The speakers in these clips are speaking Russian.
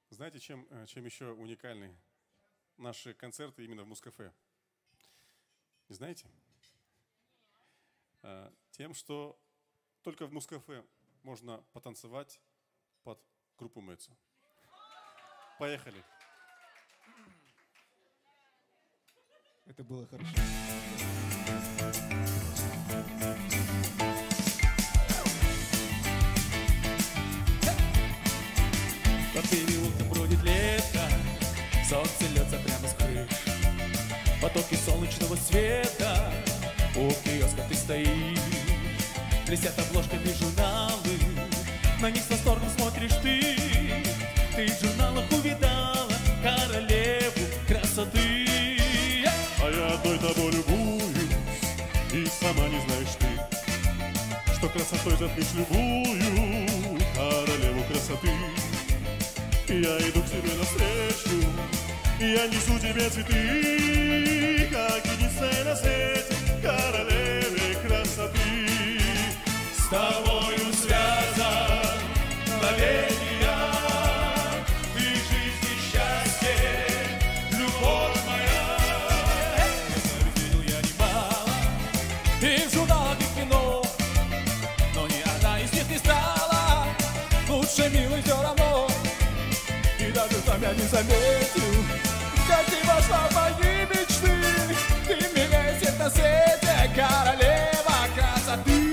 Знаете, чем еще уникальны наши концерты именно в Музкафе? Не знаете? Тем, что только в Музкафе можно потанцевать под группу Мэцу. Поехали. Это было хорошо. По переулкам бродит лето, солнце льется прямо с крыш. Потоки солнечного света, у киоска ты стоишь. Блестят обложками журналы, на них с восторгом смотришь ты. Ты в журналах увидала королеву красоты. А я одной тобой любуюсь, и сама не знаешь ты, что красотой затмишь любую королеву красоты. Я иду к тебе навстречу, я несу тебе цветы, как единственная на свете королеве красоты. С тобою связан навеки я, ты жизнь и счастье, любовь моя. Видел я немало, и в журналах, и в кино, но ни одна из них не стала лучше, милой, все равно. И даже сам я не заметил, как ты вошла в мои мечты. Ты милее всех на свете, королева красоты.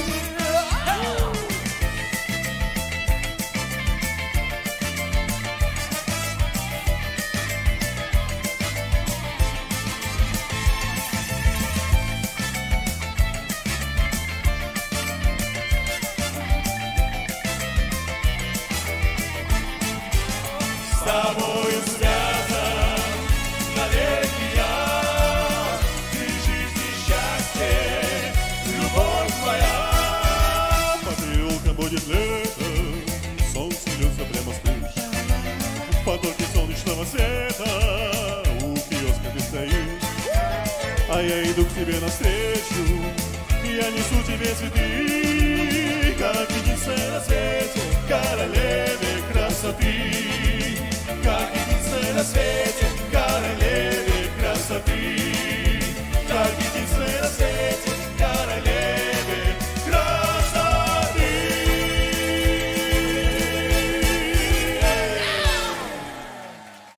С тобою связан навеки я, ты жизнь и счастье, любовь моя. По переулкам будет лето, солнце льется прямо с крыш. В потоке солнечного света у киоска ты стоишь. А я иду к тебе навстречу, я несу тебе цветы, как единственная на свете королеве красоты. Как единственная на свете королеве красоты.